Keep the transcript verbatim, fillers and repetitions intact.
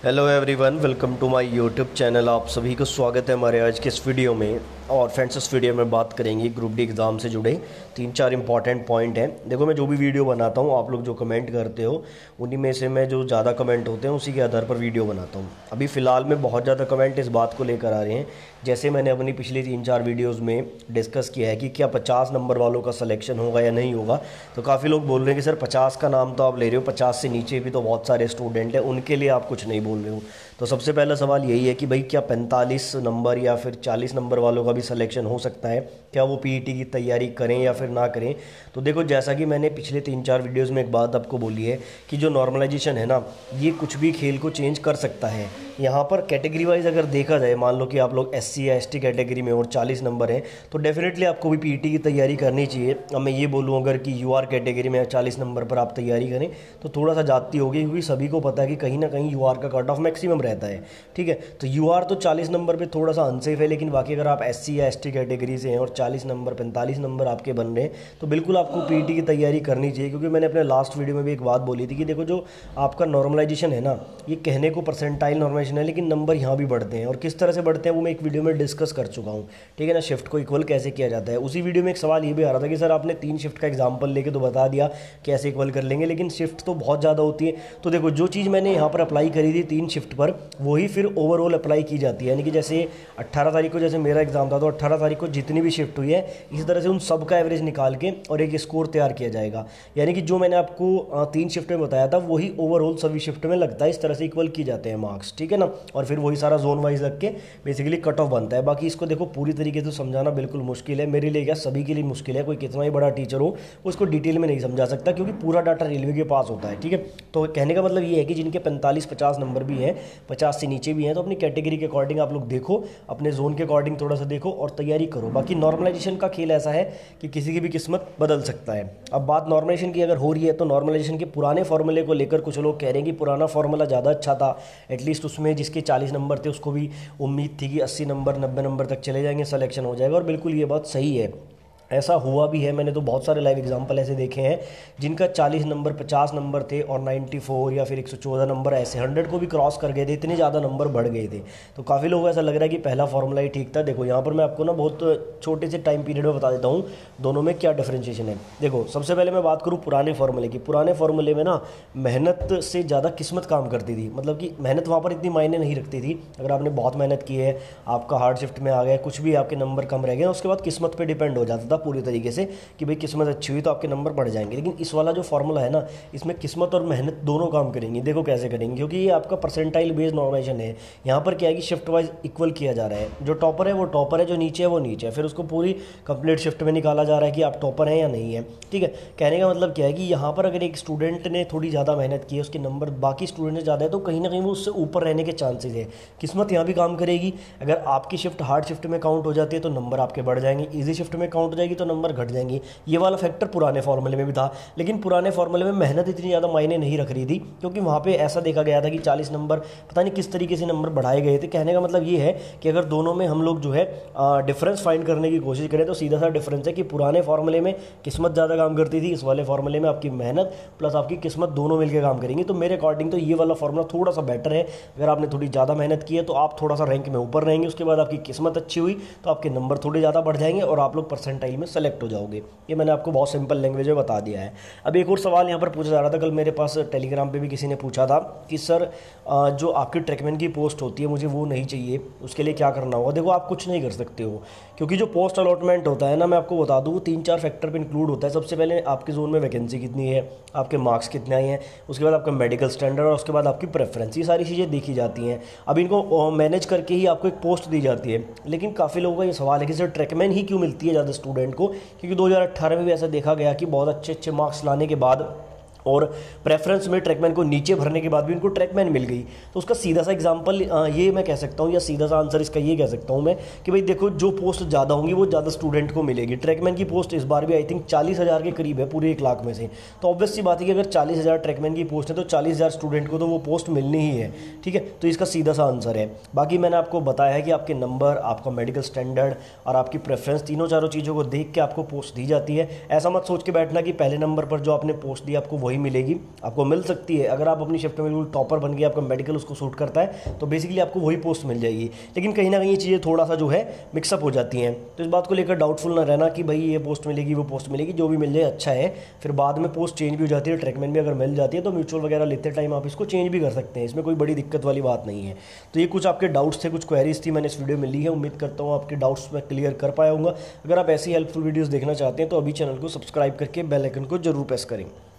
Hello everyone, welcome to my YouTube channel. आप सभी को स्वागत है हमारे आज के इस वीडियो में। और फ्रेंड्स, इस वीडियो में बात करेंगे ग्रुप डी एग्ज़ाम से जुड़े तीन चार इंपॉर्टेंट पॉइंट हैं। देखो, मैं जो भी वीडियो बनाता हूँ, आप लोग जो कमेंट करते हो उन्हीं में से मैं जो ज़्यादा कमेंट होते हैं उसी के आधार पर वीडियो बनाता हूँ। अभी फ़िलहाल में बहुत ज़्यादा कमेंट इस बात को लेकर आ रहे हैं, जैसे मैंने अपनी पिछली तीन चार वीडियोज़ में डिस्कस किया है कि क्या पचास नंबर वालों का सिलेक्शन होगा या नहीं होगा। तो काफ़ी लोग बोल रहे हैं कि सर पचास का नाम तो आप ले रहे हो, पचास से नीचे भी तो बहुत सारे स्टूडेंट हैं, उनके लिए आप कुछ नहीं बोल रहे हो। तो सबसे पहला सवाल यही है कि भाई क्या पैंतालीस नंबर या फिर चालीस नंबर वालों का भी सिलेक्शन हो सकता है? क्या वो पीईटी की तैयारी करें या फिर ना करें? तो देखो, जैसा कि मैंने पिछले तीन चार वीडियोस में एक बात आपको बोली है कि जो नॉर्मलाइजेशन है ना, ये कुछ भी खेल को चेंज कर सकता है। यहाँ पर कैटेगरी वाइज अगर देखा जाए, मान लो कि आप लोग एस सी या एस टी कैटेगरी में और चालीस नंबर हैं, तो डेफिनेटली आपको भी पीईटी की तैयारी करनी चाहिए। अब मैं ये बोलूँ अगर कि यू आर कैटेगरी में चालीस नंबर पर आप तैयारी करें तो थोड़ा सा जाती होगी, क्योंकि सभी को पता है कि कहीं ना कहीं यू आर का कट ऑफ मैक्सिमम रहता है। ठीक है, तो यू आर तो चालीस नंबर पे थोड़ा सा अनसेफ है, लेकिन बाकी अगर आप एस सी या एस टी कैटेगरी से हैं और चालीस नंबर पैंतालीस नंबर आपके बन रहे हैं, तो बिल्कुल आपको पीईटी की तैयारी करनी चाहिए। क्योंकि मैंने अपने लास्ट वीडियो में भी एक बात बोली थी कि देखो, जो आपका नॉर्मलाइजेशन है ना, ये कहने को परसेंटाइल नॉर्मलाइजेशन है, लेकिन नंबर यहाँ भी बढ़ते हैं। और किस तरह से बढ़ते हैं वो मैं एक वीडियो में डिस्कस कर चुका हूँ। ठीक है ना, शिफ्ट को इक्वल कैसे किया जाता है। उसी वीडियो में एक सवाल ये भी आ रहा था कि सर आपने तीन शिफ्ट का एग्जाम्पल लेके तो बता दिया कैसे इक्वल कर लेंगे, लेकिन शिफ्ट तो बहुत ज़्यादा होती है। तो देखो, जो चीज़ मैंने यहाँ पर अप्लाई करी थी तीन शिफ्ट पर, वही फिर ओवरऑल अप्लाई की जाती है। यानी कि जैसे अट्ठारह तारीख को जैसे मेरा एग्जाम था, तो अट्ठारह तारीख को जितनी भी शिफ्ट हुई है, इसी तरह से उन सब का एवरेज निकाल के और एक स्कोर तैयार किया जाएगा। यानी कि जो मैंने आपको तीन शिफ्ट में बताया था वही ओवरऑल सभी शिफ्ट में लगता है। इस तरह से इक्वल किए जाते हैं मार्क्स। ठीक है ना, और फिर वही सारा जोन वाइज लग के बेसिकली कट ऑफ बनता है। बाकी इसको देखो, पूरी तरीके से समझाना बिल्कुल मुश्किल है मेरे लिए, क्या सभी के लिए मुश्किल है। कोई कितना ही बड़ा टीचर हो उसको डिटेल में नहीं समझा सकता, क्योंकि पूरा डाटा रेलवे के पास होता है। ठीक है, तो कहने का मतलब ये है कि जिनके पैंतालीस पचास नंबर भी हैं, पचास से नीचे भी हैं, तो अपनी कैटेगरी के अकॉर्डिंग आप लोग देखो, अपने जोन के अकॉर्डिंग थोड़ा सा देखो और तैयारी करो। बाकी नॉर्मलाइजेशन का खेल ऐसा है कि किसी की भी किस्मत बदल सकता है। अब बात नॉर्मलाइजेशन की अगर हो रही है, तो नॉर्मलाइजेशन के पुराने फॉर्मूले को लेकर कुछ लोग कह रहे हैं कि पुराना फॉर्मूला ज़्यादा अच्छा था। एटलीस्ट उसमें जिसके चालीस नंबर थे उसको भी उम्मीद थी कि अस्सी नंबर नब्बे नंबर तक चले जाएंगे, सिलेक्शन हो जाएगा। और बिल्कुल ये बात सही है, ऐसा हुआ भी है। मैंने तो बहुत सारे लाइव एग्जाम्पल ऐसे देखे हैं जिनका चालीस नंबर पचास नंबर थे और चौरानवे या फिर एक सौ चौदह नंबर, ऐसे सौ को भी क्रॉस कर गए थे, इतने ज़्यादा नंबर बढ़ गए थे। तो काफ़ी लोगों को ऐसा लग रहा है कि पहला फॉर्मूला ही ठीक था। देखो, यहाँ पर मैं आपको ना बहुत छोटे से टाइम पीरियड में बता देता हूँ दोनों में क्या डिफ्रेंशिएशन है। देखो, सबसे पहले मैं बात करूँ पुराने फॉर्मूले की। पुराने फॉर्मूले में ना मेहनत से ज़्यादा किस्मत काम करती थी। मतलब कि मेहनत वहाँ पर इतनी मायने नहीं रखती थी। अगर आपने बहुत मेहनत की है, आपका हार्ड शिफ्ट में आ गया, कुछ भी आपके नंबर कम रह गए, उसके बाद किस्मत पर डिपेंड हो जाता था पूरी तरीके से कि भाई किस्मत अच्छी हुई तो आपके नंबर बढ़ जाएंगे। लेकिन इस वाला जो फॉर्मूला है ना, इसमें किस्मत और मेहनत दोनों काम करेंगे। देखो कैसे करेंगे, क्योंकि ये आपका परसेंटाइल बेस्ड नॉर्मलाइजेशन है। यहाँ पर क्या है कि शिफ्ट वाइज इक्वल किया जा रहा है। जो टॉपर है वो टॉपर है, जो नीचे है वो नीचे है, फिर उसको पूरी कंप्लीट शिफ्ट में निकाला जा रहा है कि आप टॉपर हैं या नहीं है। ठीक है, कहने का मतलब क्या है कि यहाँ पर अगर एक स्टूडेंट ने थोड़ी ज़्यादा मेहनत की है, उसके नंबर बाकी स्टूडेंट से ज़्यादा है, तो कहीं ना कहीं वो उससे ऊपर रहने के चांसेस है। किस्मत यहाँ भी काम करेगी। अगर आपकी शिफ्ट हार्ड शिफ्ट में काउंट हो जाती है तो नंबर आपके बढ़ जाएंगे, ईजी शिफ्ट में काउंट हो जाएगी तो नंबर घट जाएंगे। ये वाला फैक्टर पुराने फॉर्मूले में भी था। लेकिन पुराने फॉर्मूले में मेहनत इतनी ज़्यादा मायने नहीं रख रही थी, क्योंकि वहाँ पे ऐसा देखा गया था कि चालीस नंबर पता नहीं किस तरीके से नंबर बढ़ाए गए थे। कहने का मतलब ये है कि अगर दोनों में हम लोग जो है डिफरेंस फाइंड करने की कोशिश करें, तो सीधा सा डिफरेंस है कि पुराने फॉर्मूले में किस्मत ज़्यादा काम करती थी, इस वाले फॉर्मूले में आपकी मेहनत प्लस आपकी किस्मत दोनों मिलकर काम करेंगी। तो मेरे अकॉर्डिंग तो ये वाला फॉर्मूला थोड़ा सा बेटर है। अगर आपने थोड़ी ज़्यादा मेहनत की है तो आप थोड़ा सा रैंक में ऊपर रहेंगे, उसके बाद आपकी किस्मत अच्छी हुई तो आपके नंबर थोड़े ज़्यादा बढ़ जाएंगे और आप लोग परसेंटाइल में सेलेक्ट हो जाओगे। ये मैंने आपको बहुत सिंपल लैंग्वेज में बता दिया है। अब एक और सवाल यहाँ पर पूछा जा रहा था, कल मेरे पास टेलीग्राम पे भी किसी ने पूछा था कि सर जो आपकी ट्रैकमैन की पोस्ट होती है मुझे वो नहीं चाहिए, उसके लिए क्या करना होगा। देखो, आप कुछ नहीं कर सकते हो, क्योंकि जो पोस्ट अलॉटमेंट होता है ना, मैं आपको बता दूँ तीन चार फैक्टर पर इंक्लूड होता है। सबसे पहले आपके जोन में वैकेंसी कितनी है, आपके मार्क्स कितने आए हैं, उसके बाद आपका मेडिकल स्टैंडर्ड और उसके बाद आपकी प्रेफरेंस, ये सारी चीज़ें देखी जाती हैं। अब इनको मैनेज करके ही आपको एक पोस्ट दी जाती है। लेकिन काफ़ी लोगों का ये सवाल है कि सर ट्रैकमैन ही क्यों मिलती है ज़्यादा स्टूडेंट को, क्योंकि दो हज़ार अट्ठारह में भी ऐसा देखा गया कि बहुत अच्छे अच्छे मार्क्स लाने के बाद और प्रेफरेंस में ट्रैकमैन को नीचे भरने के बाद भी उनको ट्रैकमैन मिल गई। तो उसका सीधा सा एग्जांपल ये मैं कह सकता हूँ, या सीधा सा आंसर इसका ये कह सकता हूँ मैं कि भाई देखो, जो पोस्ट ज़्यादा होंगी वो ज़्यादा स्टूडेंट को मिलेगी। ट्रैकमैन की पोस्ट इस बार भी आई थिंक चालीस हज़ार के करीब है पूरे एक लाख में से। तो ऑब्वियस सी बात है कि अगर चालीस हज़ार ट्रैकमैन की पोस्ट है तो चालीस हज़ार स्टूडेंट को तो वो पोस्ट मिलनी ही है। ठीक है, तो इसका सीधा सा आंसर है। बाकी मैंने आपको बताया है कि आपके नंबर, आपका मेडिकल स्टैंडर्ड और आपकी प्रेफरेंस, तीनों चारों चीज़ों को देख के आपको पोस्ट दी जाती है। ऐसा मत सोच के बैठना कि पहले नंबर पर जो आपने पोस्ट दी आपको वही वही मिलेगी, आपको मिल सकती है। अगर आप अपनी शिफ्ट में बिल्कुल टॉपर बन गए, आपका मेडिकल उसको सूट करता है, तो बेसिकली आपको वही पोस्ट मिल जाएगी। लेकिन कहीं ना कहीं ये चीज़ें थोड़ा सा जो है मिक्सअप हो जाती हैं, तो इस बात को लेकर डाउटफुल ना रहना कि भाई ये पोस्ट मिलेगी वो पोस्ट मिलेगी, जो भी मिल जाए अच्छा है। फिर बाद में पोस्ट चेंज भी हो जाती है, ट्रैकमैन भी अगर मिल जाती है तो म्यूचुअल वगैरह लेते टाइम आप इसको चेंज भी कर सकते हैं, इसमें कोई बड़ी दिक्कत वाली बात नहीं है। तो ये कुछ आपके डाउट्स थे, कुछ क्वेरीज थी, मैंने इस वीडियो में ली है। उम्मीद करता हूँ आपके डाउट्स मैं क्लियर कर पाया हूँगा। अगर आप ऐसी हेल्पफुल वीडियोज़ देखना चाहते हैं तो अभी चैनल को सब्सक्राइब करके बेल आइकन को जरूर प्रेस करें।